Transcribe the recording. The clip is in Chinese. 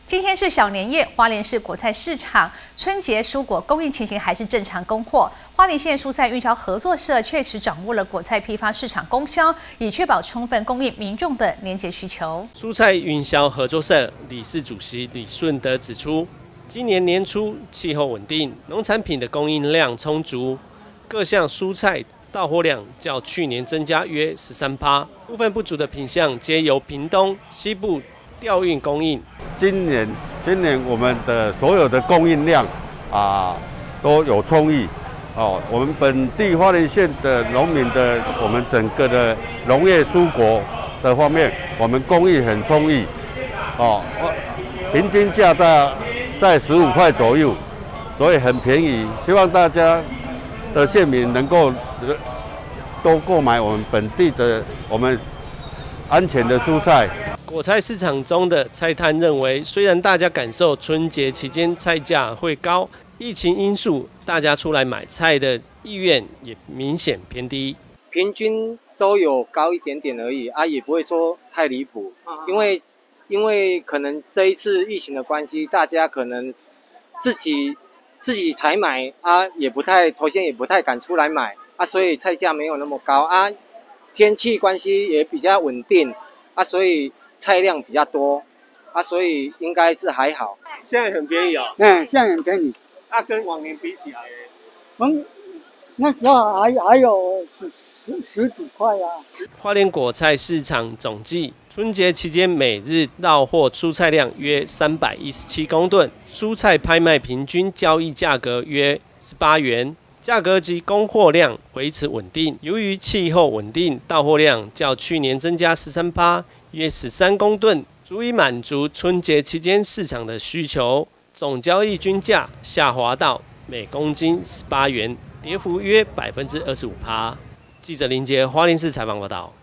今天是小年夜，花莲市果菜市场春节蔬果供应情形还是正常供货。花莲县蔬菜运销合作社确实掌握了果菜批发市场供销，以确保充分供应民众的年节需求。 蔬菜运销合作社理事主席李顺德指出，今年年初气候稳定，农产品的供应量充足，各项蔬菜到货量较去年增加约13%，部分不足的品项皆由屏东、西部调运供应。 今年我们的所有的供应量都有充裕哦。我们本地花莲县的农民的我们整个的农业蔬果的方面，我们供应很充裕哦，平均价在15块左右，所以很便宜。希望大家的县民能够多购买我们本地的我们安全的蔬菜。 果菜市场中的菜摊认为，虽然大家感受春节期间菜价会高，疫情因素，大家出来买菜的意愿也明显偏低， 平均都有高一点点而已也不会说太离谱，因为可能这一次疫情的关系，大家可能自己采买头先也不太敢出来买所以菜价没有那么高天气关系也比较稳定所以菜量比较多所以应该是还好。 现在很便宜哦。 现在很便宜。 跟往年比起来， 那时候还有十几块花莲果菜市场总计春节期间每日到货蔬菜量约317公吨，蔬菜拍卖平均交易价格约18元，价格及供货量维持稳定。由于气候稳定，到货量较去年增加13%，约13公吨，足以满足春节期间市场的需求。总交易均价下滑到每公斤18元，跌幅约25%。记者林杰花莲市采访报道。